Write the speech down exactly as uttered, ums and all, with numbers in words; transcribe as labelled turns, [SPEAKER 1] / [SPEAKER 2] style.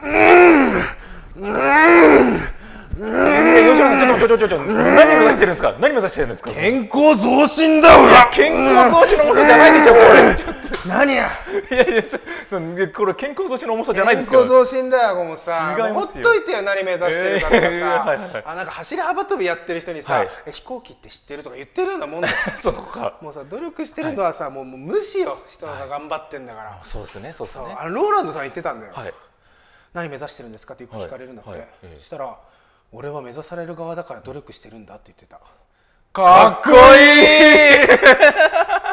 [SPEAKER 1] ちょちょちょちょ、何目指してるんですか。何目指してるんですか。
[SPEAKER 2] 健康増進だよ。
[SPEAKER 1] 健康増進の重さじゃないでしょこれ。
[SPEAKER 2] 何や。
[SPEAKER 1] いやいや、そのこれ健康増進の重さじゃないですよ。
[SPEAKER 2] 健康増進だよ。もうさ、
[SPEAKER 1] 違いますよ。
[SPEAKER 2] ほっといてよ、何目指してるかとかさ。あ、なんか走り幅跳びやってる人にさ、飛行機って知ってるとか言ってるようなもんだよ。
[SPEAKER 1] そうか。
[SPEAKER 2] もうさ、努力してるのはさ、もう無視よ。人が頑張ってんだから。
[SPEAKER 1] そうですね、そうですね。
[SPEAKER 2] あのローランドさん言ってたんだよ。
[SPEAKER 1] はい。
[SPEAKER 2] 何目指してるんですかってよく聞かれるんだって。そしたら、俺は目指される側だから努力してるんだって言ってた。
[SPEAKER 1] かっこいい。